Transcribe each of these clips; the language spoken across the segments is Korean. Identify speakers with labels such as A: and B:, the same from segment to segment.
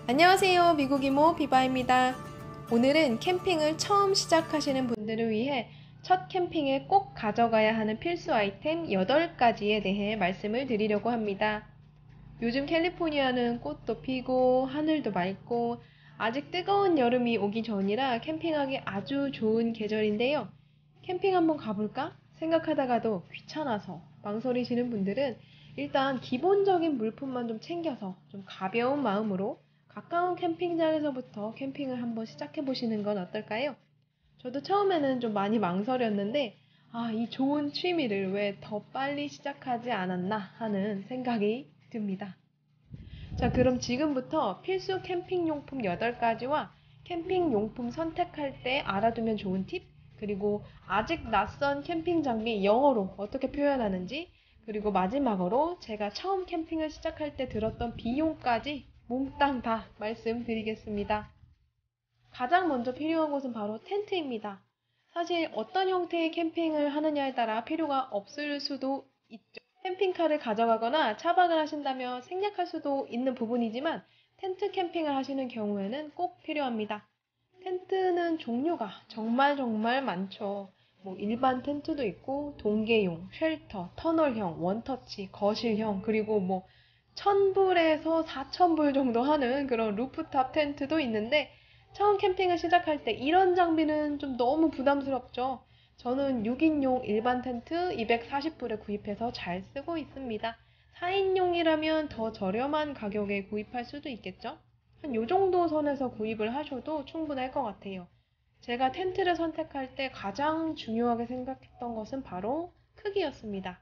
A: 안녕하세요. 미국 이모 비바입니다. 오늘은 캠핑을 처음 시작하시는 분들을 위해 첫 캠핑에 꼭 가져가야 하는 필수 아이템 8가지에 대해 말씀을 드리려고 합니다. 요즘 캘리포니아는 꽃도 피고 하늘도 맑고 아직 뜨거운 여름이 오기 전이라 캠핑하기 아주 좋은 계절인데요. 캠핑 한번 가볼까? 생각하다가도 귀찮아서 망설이시는 분들은 일단 기본적인 물품만 좀 챙겨서 좀 가벼운 마음으로 가까운 캠핑장에서부터 캠핑을 한번 시작해 보시는 건 어떨까요? 저도 처음에는 좀 많이 망설였는데, 이 좋은 취미를 왜 더 빨리 시작하지 않았나 하는 생각이 듭니다. 자, 그럼 지금부터 필수 캠핑용품 8가지와 캠핑용품 선택할 때 알아두면 좋은 팁, 그리고 아직 낯선 캠핑 장비 영어로 어떻게 표현하는지, 그리고 마지막으로 제가 처음 캠핑을 시작할 때 들었던 비용까지 몽땅 다 말씀드리겠습니다. 가장 먼저 필요한 것은 바로 텐트입니다. 사실 어떤 형태의 캠핑을 하느냐에 따라 필요가 없을 수도 있죠. 캠핑카를 가져가거나 차박을 하신다면 생략할 수도 있는 부분이지만 텐트 캠핑을 하시는 경우에는 꼭 필요합니다. 텐트는 종류가 정말 많죠. 뭐 일반 텐트도 있고 동계용, 쉘터, 터널형, 원터치, 거실형, 그리고 뭐 1000불에서 4000불 정도 하는 그런 루프탑 텐트도 있는데 처음 캠핑을 시작할 때 이런 장비는 좀 너무 부담스럽죠. 저는 6인용 일반 텐트 240불에 구입해서 잘 쓰고 있습니다. 4인용이라면 더 저렴한 가격에 구입할 수도 있겠죠? 한 요 정도 선에서 구입을 하셔도 충분할 것 같아요. 제가 텐트를 선택할 때 가장 중요하게 생각했던 것은 바로 크기였습니다.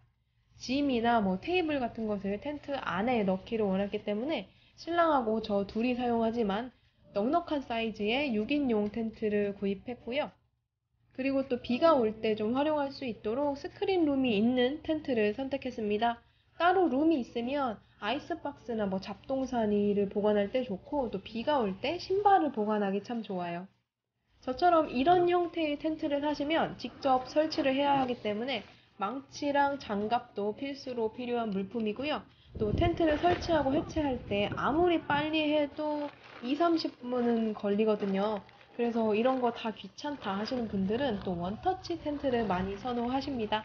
A: 짐이나 뭐 테이블 같은 것을 텐트 안에 넣기를 원했기 때문에 신랑하고 저 둘이 사용하지만 넉넉한 사이즈의 6인용 텐트를 구입했고요. 그리고 또 비가 올 때 좀 활용할 수 있도록 스크린 룸이 있는 텐트를 선택했습니다. 따로 룸이 있으면 아이스박스나 뭐 잡동사니를 보관할 때 좋고 또 비가 올 때 신발을 보관하기 참 좋아요. 저처럼 이런 형태의 텐트를 사시면 직접 설치를 해야 하기 때문에 망치랑 장갑도 필수로 필요한 물품이고요. 또 텐트를 설치하고 해체할 때 아무리 빨리 해도 2, 30분은 걸리거든요. 그래서 이런 거 다 귀찮다 하시는 분들은 또 원터치 텐트를 많이 선호하십니다.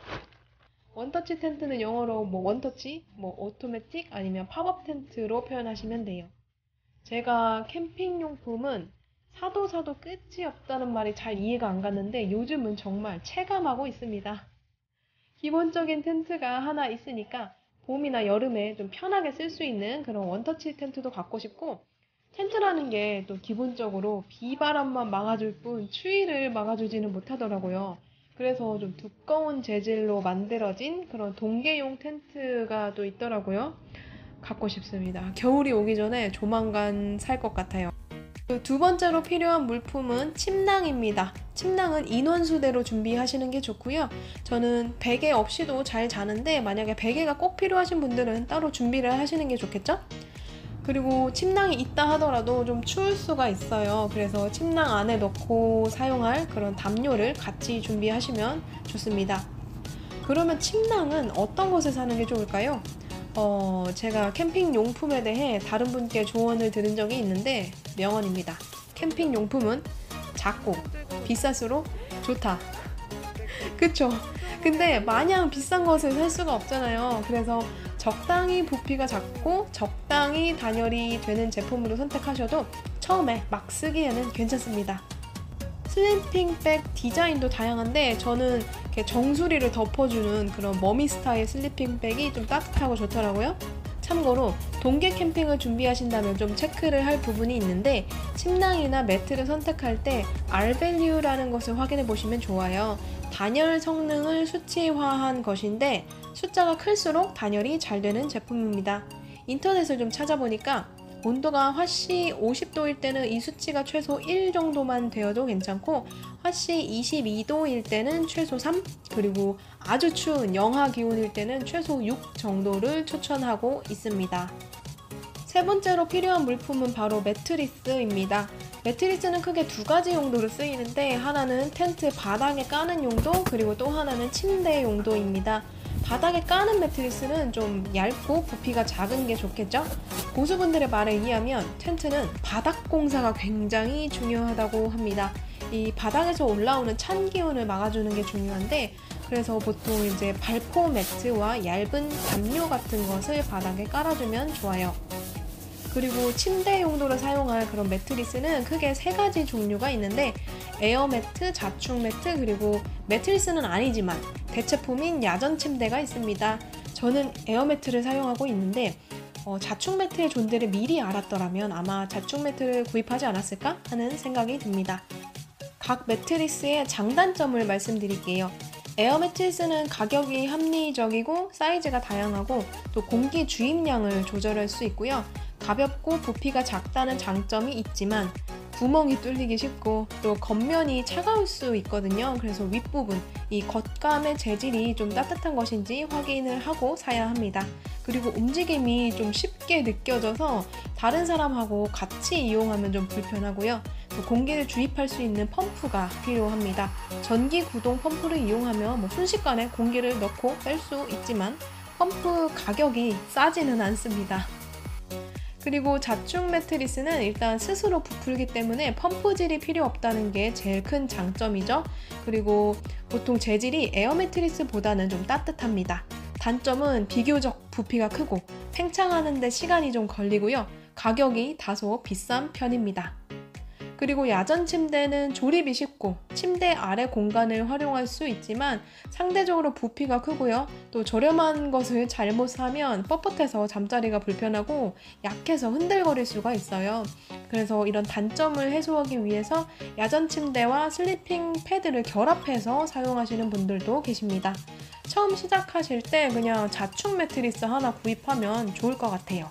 A: 원터치 텐트는 영어로 뭐 원터치, 뭐 오토매틱 아니면 팝업 텐트로 표현하시면 돼요. 제가 캠핑용품은 사도 끝이 없다는 말이 잘 이해가 안 갔는데 요즘은 정말 체감하고 있습니다. 기본적인 텐트가 하나 있으니까 봄이나 여름에 좀 편하게 쓸 수 있는 그런 원터치 텐트도 갖고 싶고 텐트라는 게 또 기본적으로 비바람만 막아줄 뿐 추위를 막아주지는 못하더라고요. 그래서 좀 두꺼운 재질로 만들어진 그런 동계용 텐트가 또 있더라고요. 갖고 싶습니다. 겨울이 오기 전에 조만간 살 것 같아요. 두 번째로 필요한 물품은 침낭입니다. 침낭은 인원수대로 준비하시는 게 좋고요. 저는 베개 없이도 잘 자는데 만약에 베개가 꼭 필요하신 분들은 따로 준비를 하시는 게 좋겠죠? 그리고 침낭이 있다 하더라도 좀 추울 수가 있어요. 그래서 침낭 안에 넣고 사용할 그런 담요를 같이 준비하시면 좋습니다. 그러면 침낭은 어떤 것을 사는 게 좋을까요? 제가 캠핑 용품에 대해 다른 분께 조언을 들은 적이 있는데 명언입니다. 캠핑 용품은 작고 비쌀수록 좋다. 그쵸? 근데 마냥 비싼 것을 살 수가 없잖아요. 그래서 적당히 부피가 작고 적당히 단열이 되는 제품으로 선택하셔도 처음에 막 쓰기에는 괜찮습니다. 슬리핑백 디자인도 다양한데 저는 이렇게 정수리를 덮어주는 그런 머미 스타일 슬리핑백이 좀 따뜻하고 좋더라고요. 참고로 동계 캠핑을 준비하신다면 좀 체크를 할 부분이 있는데 침낭이나 매트를 선택할 때 R밸류라는 것을 확인해 보시면 좋아요. 단열 성능을 수치화한 것인데 숫자가 클수록 단열이 잘 되는 제품입니다. 인터넷을 좀 찾아보니까 온도가 화씨 50도일 때는 이 수치가 최소 1 정도만 되어도 괜찮고 화씨 22도일 때는 최소 3, 그리고 아주 추운 영하 기온일 때는 최소 6 정도를 추천하고 있습니다. 세 번째로 필요한 물품은 바로 매트리스입니다. 매트리스는 크게 두 가지 용도로 쓰이는데 하나는 텐트 바닥에 까는 용도, 그리고 또 하나는 침대 용도입니다. 바닥에 까는 매트리스는 좀 얇고 부피가 작은 게 좋겠죠? 고수분들의 말에 의하면 텐트는 바닥 공사가 굉장히 중요하다고 합니다. 이 바닥에서 올라오는 찬 기운을 막아주는 게 중요한데, 그래서 보통 이제 발포 매트와 얇은 담요 같은 것을 바닥에 깔아주면 좋아요. 그리고 침대 용도로 사용할 그런 매트리스는 크게 3가지 종류가 있는데, 에어 매트, 자축 매트, 그리고 매트리스는 아니지만 대체품인 야전 침대가 있습니다. 저는 에어 매트를 사용하고 있는데 자축 매트의 존재를 미리 알았더라면 아마 자축 매트를 구입하지 않았을까 하는 생각이 듭니다. 각 매트리스의 장단점을 말씀드릴게요. 에어 매트리스는 가격이 합리적이고 사이즈가 다양하고 또 공기 주입량을 조절할 수 있고요. 가볍고 부피가 작다는 장점이 있지만 구멍이 뚫리기 쉽고 또 겉면이 차가울 수 있거든요. 그래서 윗부분, 이 겉감의 재질이 좀 따뜻한 것인지 확인을 하고 사야 합니다. 그리고 움직임이 좀 쉽게 느껴져서 다른 사람하고 같이 이용하면 좀 불편하고요. 또 공기를 주입할 수 있는 펌프가 필요합니다. 전기 구동 펌프를 이용하면 순식간에 공기를 넣고 뺄 수 있지만 펌프 가격이 싸지는 않습니다. 그리고 자축 매트리스는 일단 스스로 부풀기 때문에 펌프질이 필요 없다는 게 제일 큰 장점이죠. 그리고 보통 재질이 에어 매트리스보다는 좀 따뜻합니다. 단점은 비교적 부피가 크고 팽창하는 데 시간이 좀 걸리고요. 가격이 다소 비싼 편입니다. 그리고 야전 침대는 조립이 쉽고 침대 아래 공간을 활용할 수 있지만 상대적으로 부피가 크고요. 또 저렴한 것을 잘못 사면 뻣뻣해서 잠자리가 불편하고 약해서 흔들거릴 수가 있어요. 그래서 이런 단점을 해소하기 위해서 야전 침대와 슬리핑 패드를 결합해서 사용하시는 분들도 계십니다. 처음 시작하실 때 그냥 자축 매트리스 하나 구입하면 좋을 것 같아요.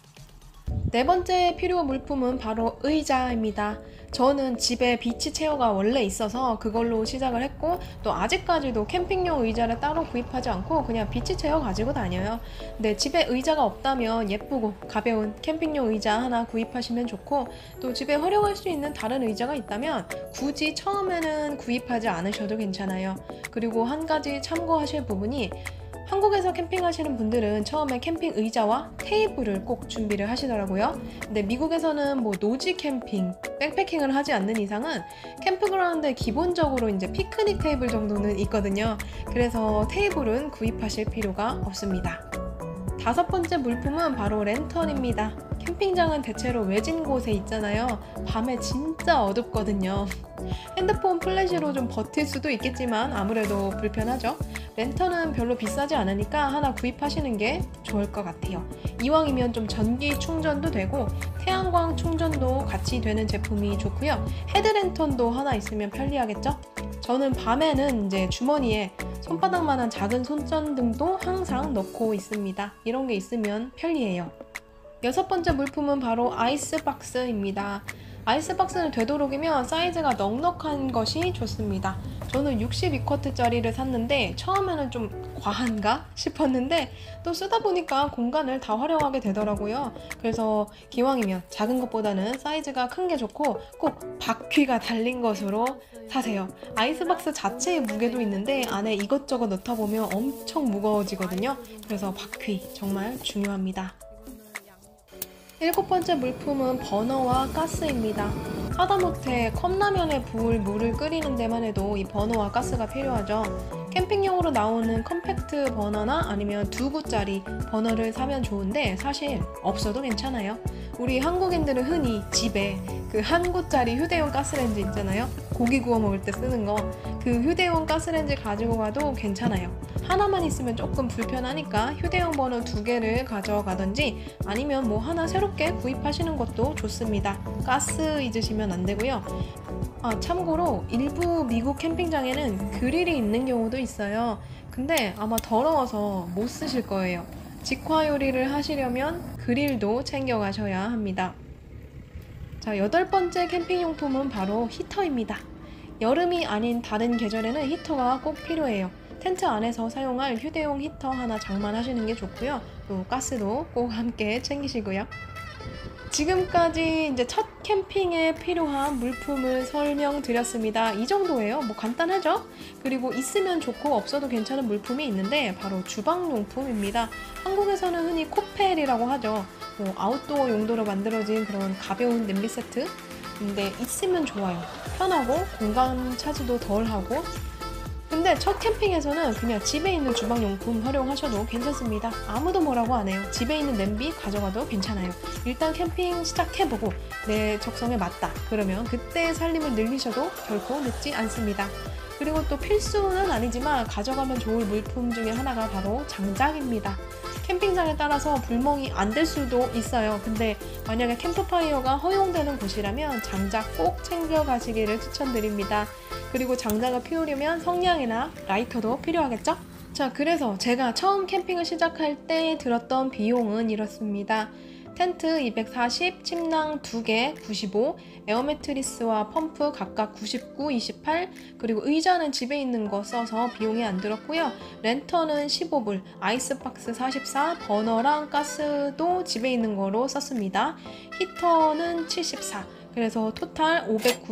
A: 4번째 필요 물품은 바로 의자입니다. 저는 집에 비치 체어가 원래 있어서 그걸로 시작을 했고 또 아직까지도 캠핑용 의자를 따로 구입하지 않고 그냥 비치 체어 가지고 다녀요. 근데 집에 의자가 없다면 예쁘고 가벼운 캠핑용 의자 하나 구입하시면 좋고, 또 집에 활용할 수 있는 다른 의자가 있다면 굳이 처음에는 구입하지 않으셔도 괜찮아요. 그리고 한 가지 참고하실 부분이, 한국에서 캠핑하시는 분들은 처음에 캠핑 의자와 테이블을 꼭 준비를 하시더라고요. 근데 미국에서는 노지 캠핑, 백패킹을 하지 않는 이상은 캠프그라운드에 기본적으로 이제 피크닉 테이블 정도는 있거든요. 그래서 테이블은 구입하실 필요가 없습니다. 5번째 물품은 바로 랜턴입니다. 캠핑장은 대체로 외진 곳에 있잖아요. 밤에 진짜 어둡거든요. 핸드폰 플래시로 좀 버틸 수도 있겠지만 아무래도 불편하죠. 랜턴은 별로 비싸지 않으니까 하나 구입하시는 게 좋을 것 같아요. 이왕이면 좀 전기 충전도 되고 태양광 충전도 같이 되는 제품이 좋고요. 헤드랜턴도 하나 있으면 편리하겠죠? 저는 밤에는 이제 주머니에 손바닥만한 작은 손전등도 항상 넣고 있습니다. 이런 게 있으면 편리해요. 6번째 물품은 바로 아이스박스입니다. 아이스박스는 되도록이면 사이즈가 넉넉한 것이 좋습니다. 저는 62쿼트짜리를 샀는데 처음에는 좀 과한가 싶었는데 또 쓰다 보니까 공간을 다 활용하게 되더라고요. 그래서 기왕이면 작은 것보다는 사이즈가 큰 게 좋고 꼭 바퀴가 달린 것으로 사세요. 아이스박스 자체의 무게도 있는데 안에 이것저것 넣다 보면 엄청 무거워지거든요. 그래서 바퀴 정말 중요합니다. 7번째 물품은 버너와 가스입니다. 하다못해 컵라면에 부을 물을 끓이는 데만 해도 이 버너와 가스가 필요하죠. 캠핑용으로 나오는 컴팩트 버너나 아니면 2구짜리 버너를 사면 좋은데 사실 없어도 괜찮아요. 우리 한국인들은 흔히 집에 그 1구짜리 휴대용 가스레인지 있잖아요. 고기 구워 먹을 때 쓰는 거. 그 휴대용 가스레인지 가지고 가도 괜찮아요. 하나만 있으면 조금 불편하니까 휴대용 버너 2개를 가져가든지 아니면 하나 새롭게 구입하시는 것도 좋습니다. 가스 잊으시면 안 되고요. 참고로 일부 미국 캠핑장에는 그릴이 있는 경우도 있어요. 근데 아마 더러워서 못 쓰실 거예요. 직화 요리를 하시려면 그릴도 챙겨가셔야 합니다. 자, 8번째 캠핑용품은 바로 히터입니다. 여름이 아닌 다른 계절에는 히터가 꼭 필요해요. 텐트 안에서 사용할 휴대용 히터 하나 장만하시는 게 좋고요. 또 가스도 꼭 함께 챙기시고요. 지금까지 이제 첫 캠핑에 필요한 물품을 설명드렸습니다. 이 정도예요. 뭐 간단하죠? 그리고 있으면 좋고 없어도 괜찮은 물품이 있는데 바로 주방용품입니다. 한국에서는 흔히 코펠이라고 하죠. 뭐 아웃도어 용도로 만들어진 그런 가벼운 냄비 세트. 근데 있으면 좋아요. 편하고 공간 차지도 덜하고. 근데 첫 캠핑에서는 그냥 집에 있는 주방용품 활용하셔도 괜찮습니다. 아무도 뭐라고 안 해요. 집에 있는 냄비 가져가도 괜찮아요. 일단 캠핑 시작해보고 내 적성에 맞다 그러면 그때 살림을 늘리셔도 결코 늦지 않습니다. 그리고 또 필수는 아니지만 가져가면 좋을 물품 중에 하나가 바로 장작입니다. 캠핑장에 따라서 불멍이 안 될 수도 있어요. 근데 만약에 캠프파이어가 허용되는 곳이라면 장작 꼭 챙겨가시기를 추천드립니다. 그리고 장작을 피우려면 성냥이나 라이터도 필요하겠죠? 자, 그래서 제가 처음 캠핑을 시작할 때 들었던 비용은 이렇습니다. 텐트 240, 침낭 2개 95, 에어매트리스와 펌프 각각 99, 28, 그리고 의자는 집에 있는 거 써서 비용이 안 들었고요. 랜턴은 15불, 아이스박스 44, 버너랑 가스도 집에 있는 거로 썼습니다. 히터는 74, 그래서 토탈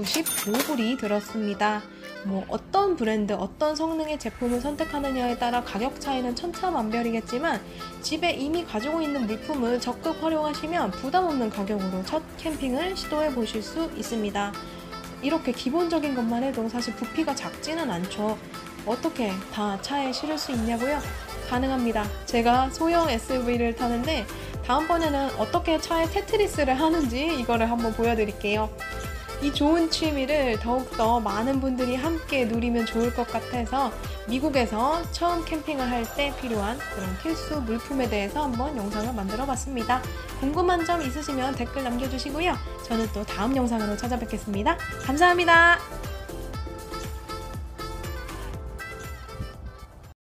A: 595불이 들었습니다. 뭐 어떤 브랜드, 어떤 성능의 제품을 선택하느냐에 따라 가격 차이는 천차만별이겠지만 집에 이미 가지고 있는 물품을 적극 활용하시면 부담 없는 가격으로 첫 캠핑을 시도해 보실 수 있습니다. 이렇게 기본적인 것만 해도 사실 부피가 작지는 않죠. 어떻게 다 차에 실을 수 있냐고요? 가능합니다. 제가 소형 SUV를 타는데 다음번에는 어떻게 차에 테트리스를 하는지 이거를 한번 보여드릴게요. 이 좋은 취미를 더욱더 많은 분들이 함께 누리면 좋을 것 같아서 미국에서 처음 캠핑을 할 때 필요한 그런 필수 물품에 대해서 한번 영상을 만들어 봤습니다. 궁금한 점 있으시면 댓글 남겨주시고요. 저는 또 다음 영상으로 찾아뵙겠습니다. 감사합니다.